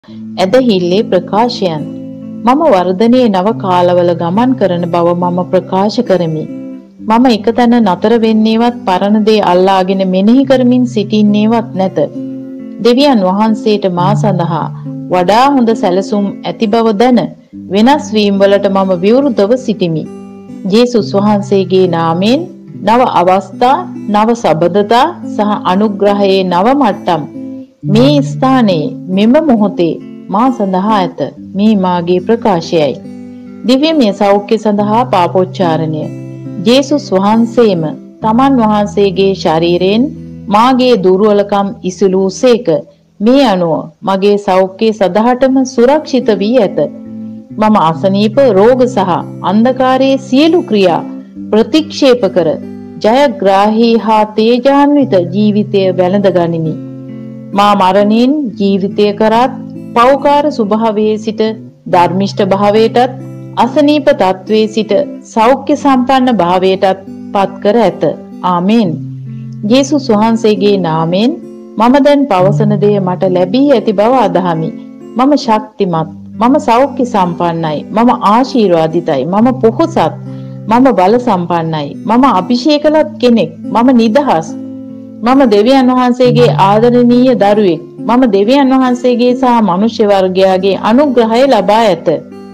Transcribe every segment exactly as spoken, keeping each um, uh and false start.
ඇදහිල්ලේ ප්‍රකාශයන්. මම වර්ධනයේ නව කාලවල ගමන් කරන බව මම ප්‍රකාශ කරමි. මම එකතැන නතර වෙන්නේවත් පරණ දේ අල්ලාගෙන මෙනෙහි කරමින් සිටින්නේවත් නැත. දෙවියන් වහන්සේට මා සඳහා වඩා හොඳ සැලසුම් ඇති බව දැන වෙනස් වීම වලට මම විවෘතව සිටිමි. ජේසුස් වහන්සේගේ නාමයෙන් නව අවස්ථා, නව සබඳතා සහ අනුග්‍රහයේ නව මට්ටම් මේ ස්ථානයේ මෙම මොහොතේ මා සඳහා ඇත. මේ මාගේ ප්‍රකාශයයි. දිව්‍යමය සෞඛ්‍ය සඳහා පාපෝච්චාරණය. ජේසුස් වහන්සේම තමන් වහන්සේගේ ශරීරයෙන් මාගේ දුර්වලකම් ඉසිලූසේක. මේ අනුව මගේ සෞඛ්‍ය සදහටම සුරක්ෂිත වී ඇත. මම අසනීප රෝග සහ අන්ධකාරයේ සියලු ක්‍රියා ප්‍රතික්ෂේප කර ජයග්‍රාහී හා තේජාන්විත ජීවිතය වැළඳ ගනිමි. මා මරණයෙන් ජීවිතය කරත් පෞකාර ස්වභාවයේ සිට ධර්මිෂ්ඨ භාවයටත් අසනීප තත්වයේ සිට සෞඛ්‍ය සම්පන්න භාවයටත් පත් කර ඇත. ආමේන්. ජේසුස් වහන්සේගේ නාමයෙන් මම දැන් පවසන දෙය මට ලැබී ඇති බව අදහමි. මම ශක්තිමත්, මම සෞඛ්‍ය සම්පන්නයි, මම ආශිර්වාදිතයි, මම පොහොසත්, මම බල සම්පන්නයි, මම අභිෂේකලත් කෙනෙක්, මම නිදහස්, මම දෙවියන් වහන්සේගේ ආදරණීය දරුවෙක්, මම දෙවියන් වහන්සේගේ සහ මනුෂ්‍ය වර්ගයාගේ අනුග්‍රහය ලබා ඇත.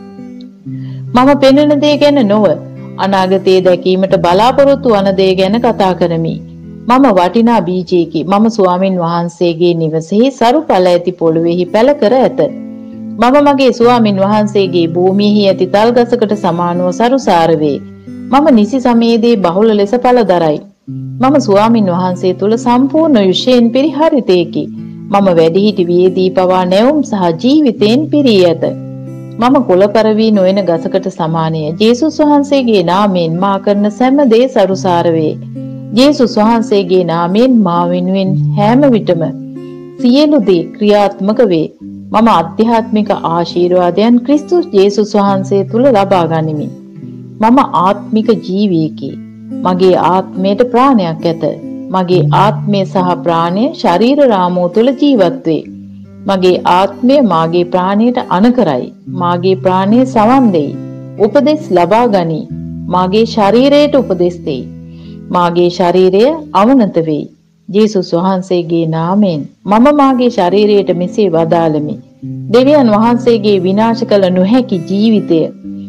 මම පෙනෙන දේ ගැන නොව අනාගතයේ දැකීමට බලාපොරොත්තු වන දේ ගැන කතා කරමි. මම වටිනා බීජයකි. මම ස්වාමින් වහන්සේගේ නිවසෙහි සරු ඵල ඇති පොළොවේහි පැල කර ඇත. මම මගේ ස්වාමින් වහන්සේගේ භූමියෙහි ඇති තල් ගසකට සමානව සරුසාර වේ. මම නිසි සමයේදී බහුල ලෙස ඵල දරයි. මම ස්වාමින් වහන්සේ තුල සම්පූර්ණ යුෂයෙන් පරිහරිතේකි. මම වැඩිහිටි වියේදී පවා නැවුම් සහ ජීවිතයෙන් පිරී ඇත. මම කොළපර වී නොයන ගසකට සමානය. ජේසුස් වහන්සේගේ නාමයෙන් මා කරන සෑම දේ සරුසාර වේ. ජේසුස් වහන්සේගේ නාමයෙන් මා වෙනුවෙන් හැම විටම සියලු දේ ක්‍රියාත්මක වේ. මම ආධ්‍යාත්මික ආශිර්වාදයන් ක්‍රිස්තුස් ජේසුස් වහන්සේ තුල ලබා ගනිමි. මම ආත්මික ජීවියෙකි. මගේ ආත්මයට ප්‍රාණයක් ඇත. මගේ ආත්මය සහ ප්‍රාණය ශරීර රාමුව තුල ජීවත් වේ. මගේ ආත්මය මාගේ ප්‍රාණයට අනකරයි. මාගේ ප්‍රාණය සවන් දෙයි. උපදෙස් ලබා ගනී. මාගේ ශරීරයට උපදෙස් දෙයි. මාගේ ශරීරය අවනත වෙයි. ජේසුස් වහන්සේගේ නාමයෙන් මම මාගේ ශරීරයට මෙසේ වදාළමි. දෙවියන් වහන්සේගේ විනාශ කළ නොහැකි ජීවිතය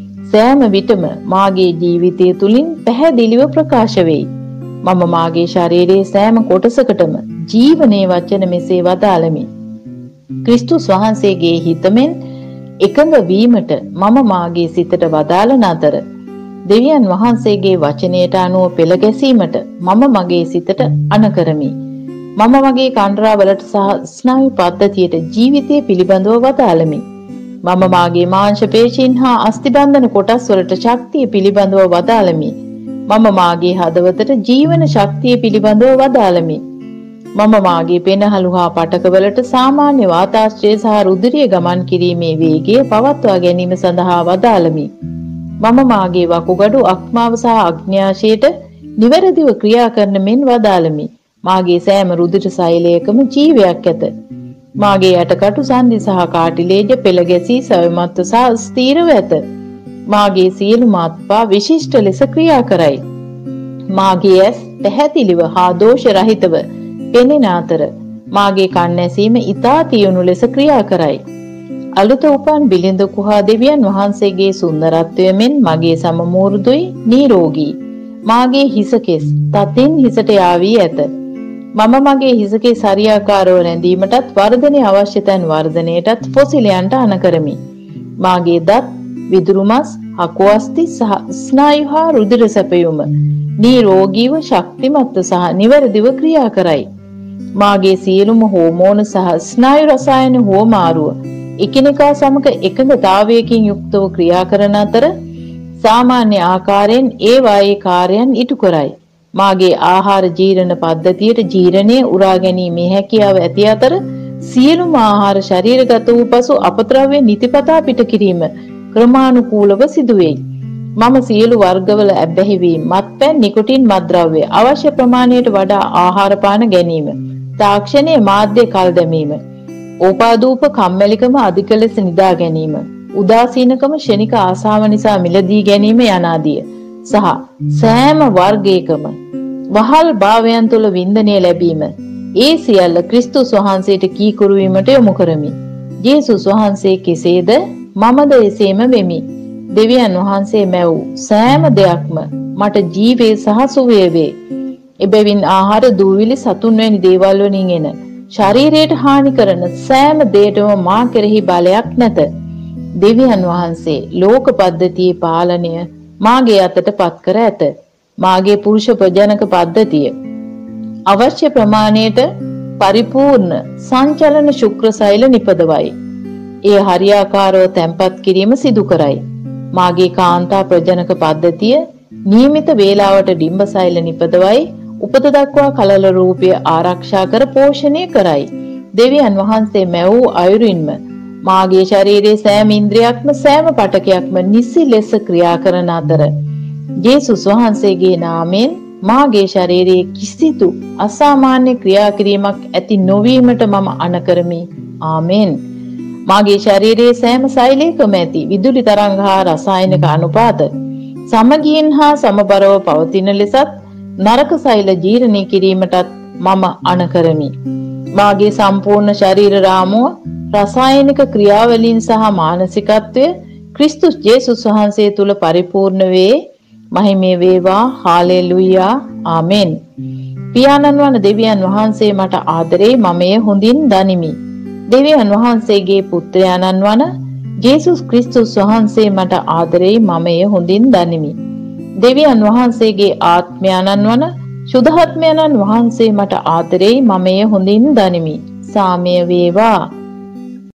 සෑම විටම මාගේ ජීවිතය තුලින් පැහැදිලිව ප්‍රකාශ වෙයි. මම මාගේ ශරීරයේ සෑම කොටසකටම ජීවනයේ වචන මෙසේ වදාළමි. ක්‍රිස්තුස් වහන්සේගේ හිතෙන් එකඟ වීමට මම මාගේ සිතට වදාළන අතර දෙවියන් වහන්සේගේ වචනයට අනුව පෙළ ගැසීමට මම මගේ සිතට අනකරමි. මම මගේ කන්දරාවලට සහ ස්නායු පද්ධතියට ජීවිතය පිළිබඳව වදාළමි. මම මාගේ මාංශ පේශීන් හා අස්ථිබන්ධන කොටස් වලට ශක්තිය පිළිබඳව වදාළමි. මම මාගේ හදවතට ජීවන ශක්තිය පිළිබඳව වදාළමි. මම මාගේ පෙනහළු හා පටකවලට සාමාන්‍ය වාතාශ්‍රය සහ රුධිරය ගමන් කිරීමේ වේගය පවත්වා ගැනීම සඳහා වදාළමි. මම මාගේ වකුගඩු අක්මාව සහ අග්න්‍යාශයට නිවැරදිව ක්‍රියා කරන මෙන් වදාළමි. මාගේ සෑම රුධිර සෛලයකම ජීවයක් ඇත. මාගේ යටකටු සන්ධි සහ කාටිලේජ පෙළ ගැසී සවිමත්ව සහ ස්ථීරව ඇත. මාගේ සියලු මාත්පා විශිෂ්ට ලෙස ක්‍රියා කරයි. මාගේ ඇස් පැහැදිලිව හා දෝෂ රහිතව පෙනෙන අතර මාගේ කන් ඇසීම ඉතා තියුණු ලෙස ක්‍රියා කරයි. අලුත උපන් බිලිඳකු හා දෙවියන් වහන්සේගේ සුන්දරත්වය මෙන් මගේ සම මූර්දුයි නිරෝගී. මාගේ හිසකෙස් තතින් හිසට යාවී ඇත. මම මගේ හිසකෙස් හරියාකාරව රැඳීමටත් වර්ධනය අවශ්‍ය තැන් වර්ධනයටත් පොසිලයන්ට අනකරමි. මාගේ දත්, විදුරු මස්, හකුවස්ති සහ ස්නායු හා රුධිර සැපයුම නිරෝගීව ශක්තිමත්ව සහ නිවැරදිව ක්‍රියා කරයි. මාගේ සියලුම හෝමෝන සහ ස්නායු රසායන හුවමාරුව එකිනෙකා සමග එකඟතාවයකින් යුක්තව ක්‍රියා කරන අතර සාමාන්‍ය ආකාරයෙන් ඒ වායේ කාර්යයන් ඉටු කරයි. මාගේ ආහාර ජීර්ණ පද්ධතියට ජීර්ණය උරා ගැනීමේ හැකියාව ඇති අතර සියලුම ආහාර ශරීරගත වූ පසු අපද්‍රව්‍ය නිතිපතා පිට කිරීම ක්‍රමානුකූලව සිදුවේයි. මම සියලු වර්ගවල ඇබ්බැහි වීම, මත්පැන්, නිකොටින් මත්ද්‍රව්‍ය, අවශ්‍ය ප්‍රමාණයට වඩා ආහාර පාන ගැනීම, තාක්ෂණයේ මාධ්‍ය කල් දැමීම, ඕපාදූප කම්මැලිකම අධික ලෙස නිදා ගැනීම, උදාසීනකම ක්ෂණික ආසාව නිසා මිලදී ගැනීම යනාදිය සහ සෑම වර්ගයකම වහල් භාවයන් තුළ වින්දනය ලැබීම, ඒ සියල්ල ක්‍රිස්තුස් වහන්සේට කීකුරු වීමට යොමු කරමි. ජේසුස් වහන්සේ කෙසේද මමද එසේම වෙමි. දෙවියන් වහන්සේ මැව් සෑම දෙයක්ම මට ජීවේ සහ සුවය වේ. එබැවින් ආහාර, දූවිලි, සතුන් වැනි දේවල් වලින් එන ශරීරයට හානි කරන සෑම දෙයකම මා කෙරෙහි බලයක් නැත. දෙවියන් වහන්සේ ලෝක පද්ධතියේ පාලනය මාගේ අතට පත් කර ඇත. මාගේ පුරුෂ ප්‍රජනක පද්ධතිය අවශ්‍ය ප්‍රමාණයට පරිපූර්ණ සංචලන ශුක්‍රසෛල නිපදවයි. ඒ හරියාකාරව තැන්පත් කිරීම සිදු කරයි. මාගේ කාන්තා ප්‍රජනක පද්ධතිය නියමිත වේලාවට ඩිම්බසෛල නිපදවයි. උපත දක්වා කලල රූපය ආරක්ෂා කර පෝෂණය කරයි. දෙවියන් වහන්සේ මැවූ අයුරින්ම මාගේ ශරීරයේ සෑම ඉන්ද්‍රියක්ම සෑම පටකයක්ම නිසි ලෙස ක්‍රියා කරන අතර ජේසුස් වහන්සේගේ නාමයෙන් මාගේ ශරීරයේ කිසිදු අසාමාන්‍ය ක්‍රියා කිරීමක් ඇති නොවීමට මම අනකරමි. ආමෙන්. මාගේ ශරීරයේ සෑම සෛලයකම ඇති විදුලි තරංග හා රසායනික අනුපාත සමගියෙන් හා සමබරව පවතින ලෙසත් නරක සෛල ජීර්ණය කිරීමටත් මම අනකරමි. මාගේ සම්පූර්ණ ශරීර රාමුව රසායනික ක්‍රියාවලින් සහ මානසිකත්වය ක්‍රිස්තුස් ජේසුස් වහන්සේ තුල පරිපූර්ණ වේ. මහිමේ වේවා. හාලෙලුයා. ආමෙන්. පියාණන් වන දෙවියන් වහන්සේ මට ආදරේ මම එය හොඳින් දනිමි. දෙවියන් වහන්සේගේ පුත්‍රයාණන් වන ජේසුස් ක්‍රිස්තුස් වහන්සේ මට ආදරේ මම එය හොඳින් දනිමි. දෙවියන් වහන්සේගේ ආත්මයාණන් වන ශුද්ධාත්මයන්න් වහන්සේ මට ආදරේ මම එය හොඳින් දනිමි. සාමය වේවා.